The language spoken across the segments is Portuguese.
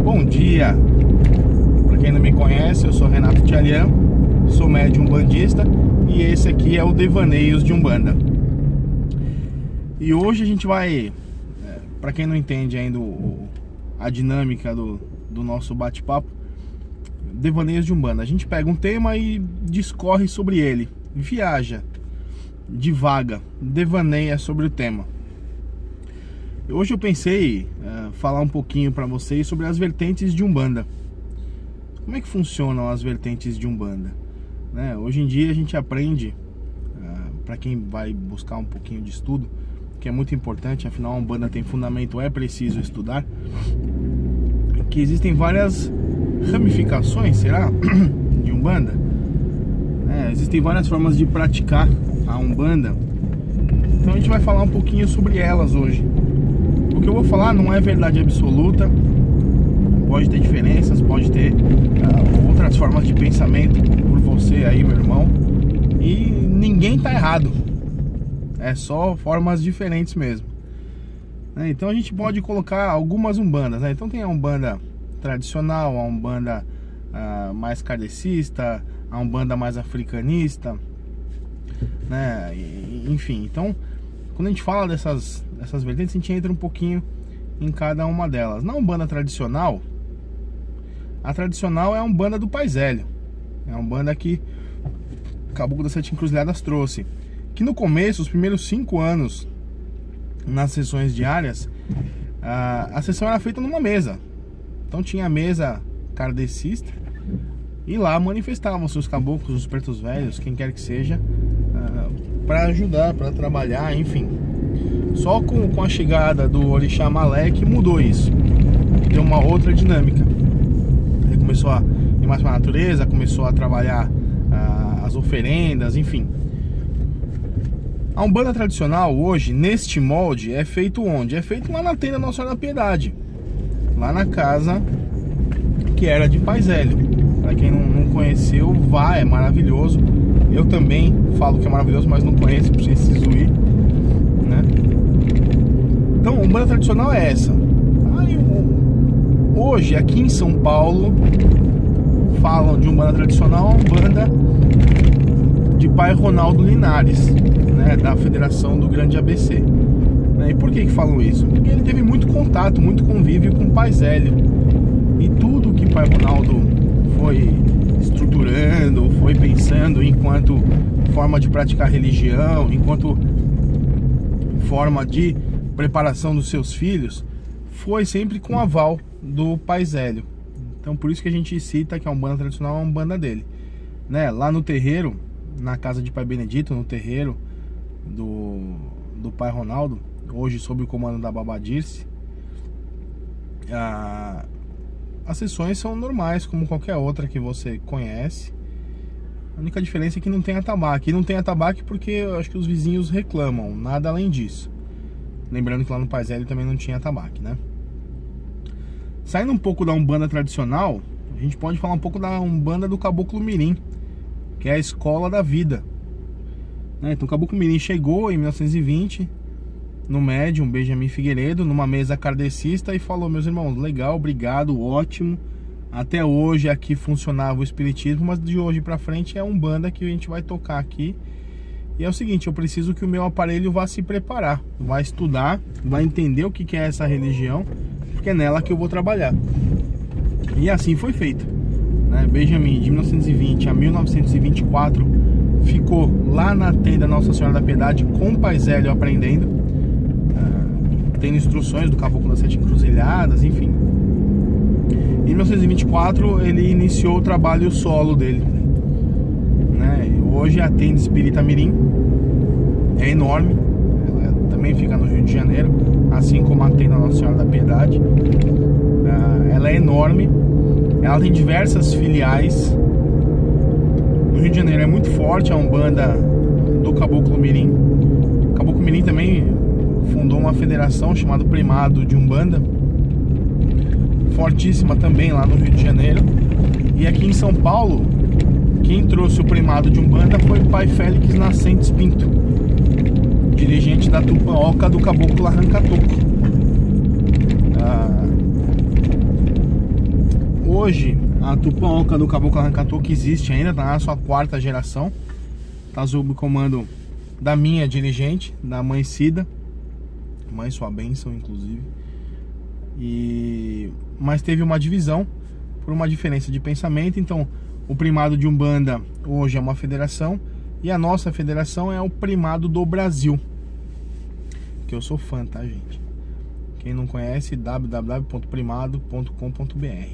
Bom dia! Para quem não me conhece, eu sou Renato Tchalian, sou médium umbandista e esse aqui é o Devaneios de Umbanda. E hoje a gente vai, para quem não entende ainda a dinâmica do nosso bate-papo, Devaneios de Umbanda. A gente pega um tema e discorre sobre ele, viaja, divaga, devaneia sobre o tema. Hoje eu pensei falar um pouquinho para vocês sobre as vertentes de Umbanda. Como é que funcionam as vertentes de Umbanda? Hoje em dia a gente aprende, para quem vai buscar um pouquinho de estudo, que é muito importante, afinal a Umbanda tem fundamento, é preciso estudar, que existem várias ramificações, será? De Umbanda. Existem várias formas de praticar a Umbanda. Então a gente vai falar um pouquinho sobre elas hoje. O que eu vou falar não é verdade absoluta, pode ter diferenças, pode ter outras formas de pensamento por você aí, meu irmão, e ninguém tá errado, é só formas diferentes mesmo. Então a gente pode colocar algumas Umbandas, Então tem a Umbanda tradicional, a Umbanda mais kardecista, a Umbanda mais africanista, enfim. Então quando a gente fala dessas vertentes, a gente entra um pouquinho em cada uma delas. Na Umbanda tradicional, a tradicional é a Umbanda do Pai Zélio, é a Umbanda que o Caboclo das Sete Encruzilhadas trouxe, que no começo, os primeiros 5 anos, nas sessões diárias, a sessão era feita numa mesa. Então tinha a mesa kardecista e lá manifestavam-se os caboclos, os pretos velhos, quem quer que seja, para ajudar, para trabalhar, enfim. Só com a chegada do Orixá Malek mudou isso, deu uma outra dinâmica. Ele começou a ir mais para a natureza, começou a trabalhar as oferendas, enfim. A Umbanda tradicional hoje, neste molde, é feito onde? É feito lá na tenda Nossa Senhora da Piedade, lá na casa que era de Pai Zélio. Para quem não conheceu, vá, é maravilhoso. Eu também falo que é maravilhoso, mas não conheço, preciso ir, Então, a Umbanda tradicional é essa. Hoje, aqui em São Paulo, falam de Umbanda tradicional, a Umbanda de Pai Ronaldo Linares, da Federação do Grande ABC. E por que falam isso? Porque ele teve muito contato, muito convívio com o Pai Zélio. E tudo que Pai Ronaldo foi estruturando, foi pensando enquanto forma de praticar religião, enquanto forma de preparação dos seus filhos, foi sempre com aval do Pai Zélio. Então por isso que a gente cita que a Umbanda tradicional é a Umbanda dele, Lá no terreiro, na casa de Pai Benedito, no terreiro do Pai Ronaldo, hoje sob o comando da Baba Dirce, as sessões são normais, como qualquer outra que você conhece. A única diferença é que não tem atabaque. E não tem atabaque porque eu acho que os vizinhos reclamam, nada além disso. Lembrando que lá no Pai Zélio também não tinha atabaque, Saindo um pouco da Umbanda tradicional, a gente pode falar um pouco da Umbanda do Caboclo Mirim, que é a escola da vida, Então o Caboclo Mirim chegou em 1920 no médium Benjamin Figueiredo, numa mesa kardecista, e falou: meus irmãos, legal, obrigado, ótimo, até hoje aqui funcionava o espiritismo, mas de hoje pra frente é a Umbanda que a gente vai tocar aqui. E é o seguinte, eu preciso que o meu aparelho vá se preparar, vai estudar, vai entender o que é essa religião, porque é nela que eu vou trabalhar. E assim foi feito, Benjamin, de 1920 a 1924, ficou lá na tenda Nossa Senhora da Piedade com o Pai Zélio aprendendo, tendo instruções do Caboclo das Sete Encruzilhadas, enfim. Em 1924 ele iniciou o trabalho solo dele, Hoje a tenda Espírita Mirim é enorme, ela também fica no Rio de Janeiro, assim como a tenda Nossa Senhora da Piedade. Ela é enorme, ela tem diversas filiais. No Rio de Janeiro é muito forte a Umbanda do Caboclo Mirim. O Caboclo Mirim também fundou uma federação chamada Primado de Umbanda, fortíssima também lá no Rio de Janeiro. E aqui em São Paulo, quem trouxe o primado de Umbanda foi o Pai Félix Nascentes Pinto, dirigente da Tupaoca do Caboclo Arrancatoco. hoje a Tupã-Oca do Caboclo Arrancatoco existe ainda, tá na sua 4ª geração. Tá sob o comando da minha dirigente, da mãe Cida. Mãe, sua bênção, inclusive. Mas teve uma divisão por uma diferença de pensamento. Então o primado de Umbanda hoje é uma federação, e a nossa federação é o primado do Brasil, que eu sou fã, tá, gente? Quem não conhece, www.primado.com.br.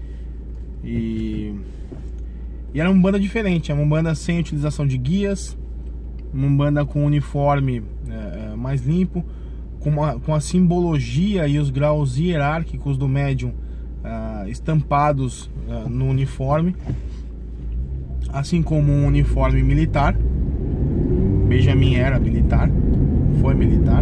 E era uma Umbanda diferente, é uma Umbanda sem utilização de guias, uma Umbanda com uniforme mais limpo, com a simbologia e os graus hierárquicos do médium estampados no uniforme, assim como um uniforme militar. Benjamin era militar, foi militar.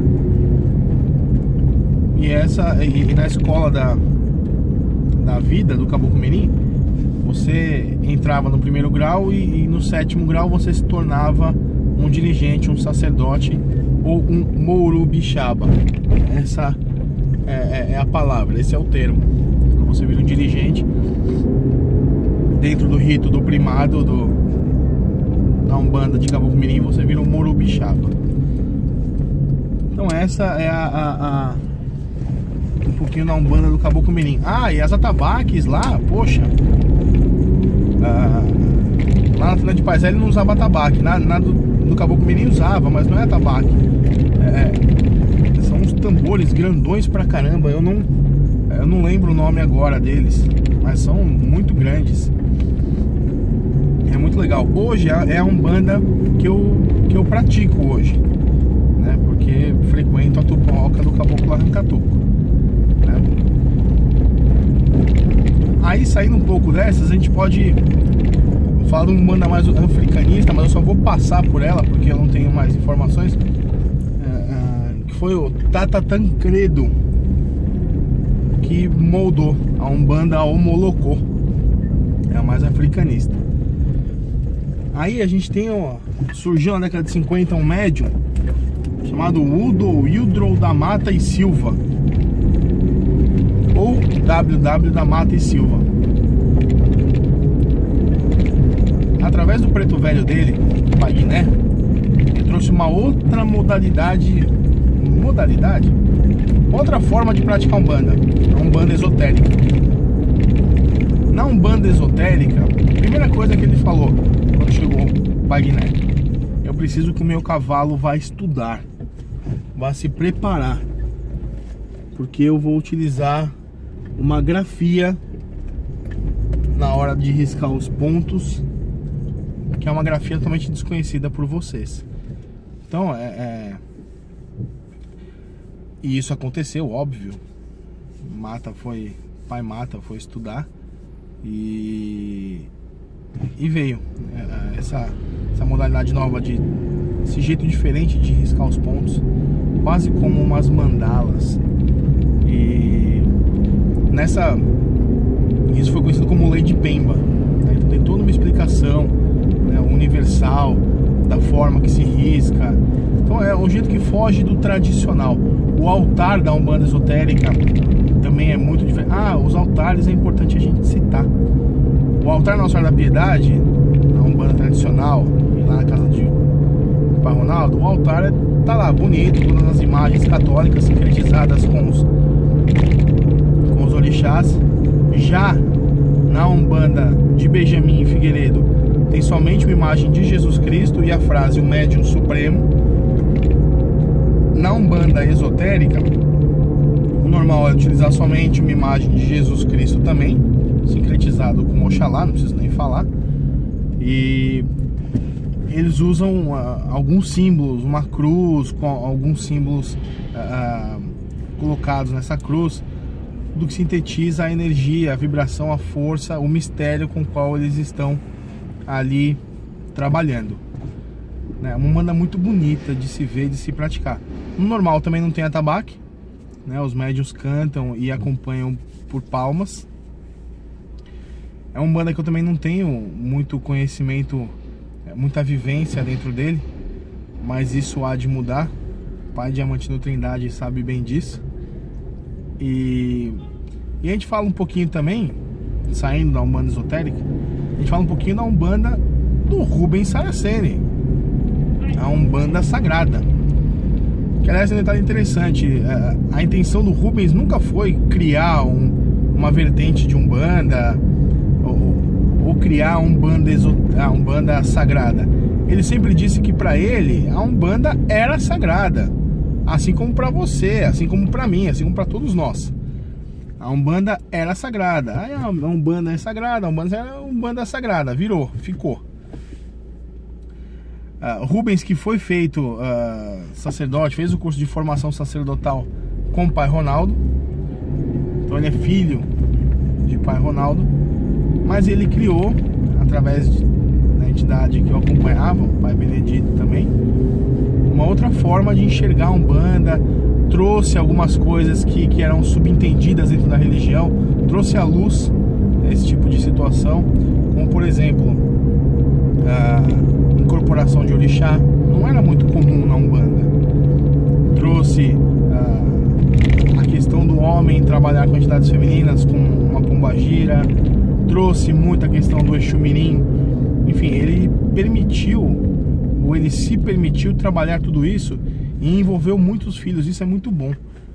E na escola da vida do Caboclo Mirim, você entrava no 1º grau e no 7º grau você se tornava um dirigente, um sacerdote ou um Mourubixaba. Essa é a palavra, esse é o termo. Quando você vira um dirigente dentro do rito do primado da Umbanda de Caboclo Mirim, você vira um Mourubixaba. Então essa é um pouquinho da Umbanda do Caboclo Mirim. E as atabaques lá, poxa, lá na Trilha de Paz ele não usava atabaque. Na do Caboclo Mirim usava, mas não é atabaque. São uns tambores grandões pra caramba. Eu não lembro o nome agora deles, mas são muito grandes. É muito legal. Hoje é a Umbanda que eu pratico hoje, né? Porque frequento a Tupã-Oca do Caboclo Arrancatoco, né? Aí, saindo um pouco dessas, a gente pode falar de uma Umbanda mais africanista, mas eu só vou passar por ela porque eu não tenho mais informações. Que foi o Tata Tancredo que moldou a Umbanda Omolocô, é a mais africanista. Aí a gente tem, surgiu na década de 50 um médium chamado Udo Wildrow da Mata e Silva, ou WW da Mata e Silva. Através do preto velho dele, Bagné, ele trouxe uma outra outra forma de praticar Umbanda, a Umbanda esotérica. Na Umbanda esotérica, a primeira coisa que ele falou quando chegou Bagné: eu preciso que o meu cavalo vá estudar, vá se preparar, porque eu vou utilizar uma grafia na hora de riscar os pontos, que é uma grafia totalmente desconhecida por vocês. Então e isso aconteceu, óbvio. Pai Mata foi estudar e veio essa modalidade nova, esse jeito diferente de riscar os pontos, quase como umas mandalas. E isso foi conhecido como Lei de Pemba, né? Então tem toda uma explicação, né, universal da forma que se risca. Então é um jeito que foge do tradicional. O altar da Umbanda esotérica também é muito diferente. Os altares é importante a gente citar. O altar Nossa Senhora da Piedade, na Umbanda tradicional, e lá na casa de Pai Ronaldo, o altar tá lá bonito, todas as imagens católicas sincretizadas com os orixás. Já na Umbanda de Benjamin Figueiredo tem somente uma imagem de Jesus Cristo e a frase: o médium supremo. Na Umbanda esotérica, o normal é utilizar somente uma imagem de Jesus Cristo também, sincretizado com Oxalá, não preciso nem falar. E eles usam alguns símbolos, uma cruz com alguns símbolos colocados nessa cruz, do que sintetiza a energia, a vibração, a força, o mistério com o qual eles estão ali trabalhando. É uma Umbanda muito bonita de se ver, de se praticar. No normal também não tem atabaque, né? Os médiuns cantam e acompanham por palmas. É uma Umbanda que eu também não tenho muito conhecimento, muita vivência dentro dele, mas isso há de mudar. O Pai Diamantino Trindade sabe bem disso. E a gente fala um pouquinho também saindo da Umbanda esotérica, a gente fala um pouquinho da Umbanda do Rubens Saraceni, a Umbanda Sagrada. Que aliás é um detalhe interessante, a intenção do Rubens nunca foi criar uma vertente de Umbanda ou criar a Umbanda Sagrada. Ele sempre disse que para ele a Umbanda era sagrada, assim como para você, assim como para mim, assim como para todos nós. A Umbanda era sagrada. A Umbanda é sagrada, a Umbanda é sagrada, virou, ficou. Rubens, que foi feito sacerdote, fez o curso de formação sacerdotal com o pai Ronaldo. Então ele é filho de pai Ronaldo, mas ele criou, através da entidade que eu acompanhava, o pai Benedito também, uma outra forma de enxergar a Umbanda. Trouxe algumas coisas que eram subentendidas dentro da religião, trouxe à luz esse tipo de situação, como por exemplo a incorporação de orixá, não era muito comum na Umbanda. Trouxe a questão do homem trabalhar com entidades femininas, com uma pombagira, trouxe muita questão do Exu Mirim. Enfim, ele se permitiu trabalhar tudo isso e envolveu muitos filhos. Isso é muito bom,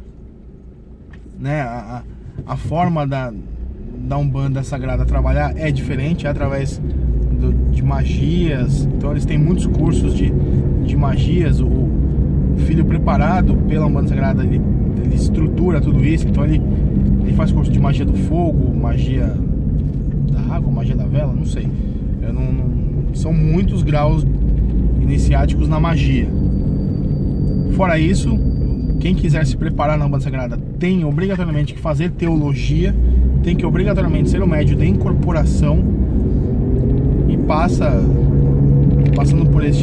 né? A forma da Umbanda Sagrada trabalhar é diferente, é através de magias. Então eles têm muitos cursos de magias. O filho preparado pela Umbanda Sagrada, ele estrutura tudo isso. Então ele faz curso de magia do fogo, magia da água, magia da vela, não sei. São muitos graus iniciáticos na magia. Fora isso, quem quiser se preparar na Umbanda Sagrada tem obrigatoriamente que fazer teologia, tem que obrigatoriamente ser um médium de incorporação, e passando por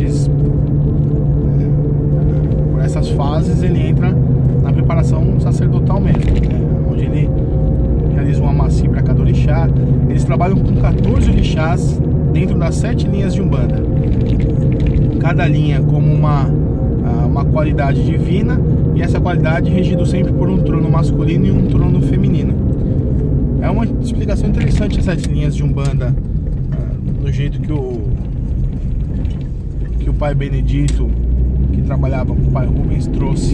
essas fases, ele entra na preparação sacerdotal mesmo, né? Onde ele realiza uma amaci para cada orixá. Eles trabalham com 14 orixás dentro das 7 linhas de Umbanda, cada linha como uma qualidade divina, e essa qualidade regido sempre por um trono masculino e um trono feminino. É uma explicação interessante, as 7 linhas de Umbanda, do jeito que o pai Benedito, que trabalhava com o pai Rubens, trouxe.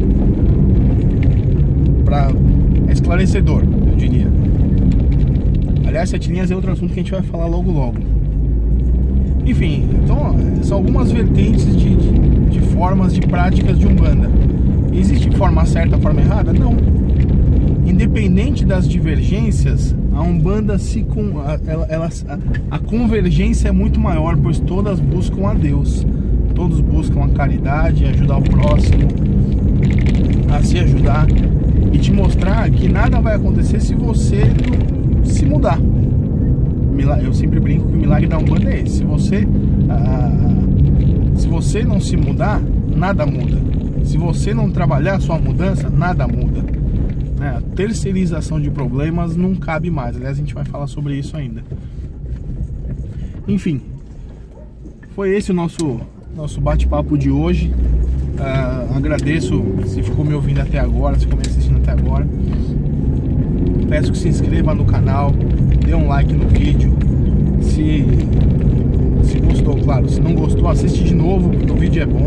É esclarecedor, eu diria. Aliás, 7 linhas é outro assunto que a gente vai falar logo logo. Enfim, então são algumas vertentes de formas de práticas de Umbanda. Existe forma certa, forma errada? Não. Independente das divergências, a Umbanda a convergência é muito maior, pois todas buscam a Deus, todos buscam a caridade, ajudar o próximo, a se ajudar, e te mostrar que nada vai acontecer se você não se mudar. Eu sempre brinco que o milagre da Umbanda é esse: se você não se mudar, nada muda. Se você não trabalhar a sua mudança, nada muda. A terceirização de problemas não cabe mais. Aliás, a gente vai falar sobre isso ainda. Enfim, foi esse o nosso bate-papo de hoje. Agradeço se ficou me ouvindo até agora, se ficou me assistindo até agora. Peço que se inscreva no canal, dê um like no vídeo. Se gostou, claro. Se não gostou, assiste de novo, porque o vídeo é bom.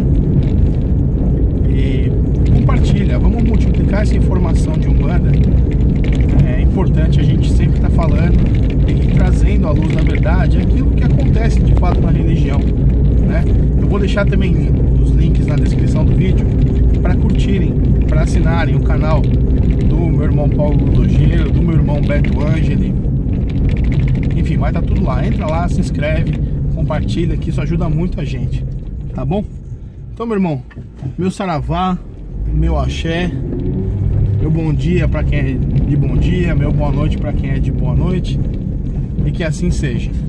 E compartilha. Vamos multiplicar essa informação de Umbanda. É importante a gente sempre estar falando e trazendo à luz da verdade aquilo que acontece de fato na religião, né? Eu vou deixar também os links na descrição do vídeo para curtirem, para assinarem o canal do meu irmão Paulo Ludogeiro, do meu irmão Beto Angeli. Enfim, vai estar tudo lá. Entra lá, se inscreve, compartilha, que isso ajuda muito a gente, tá bom? Então, meu irmão, meu saravá, meu axé, meu bom dia para quem é de bom dia, meu boa noite para quem é de boa noite, e que assim seja.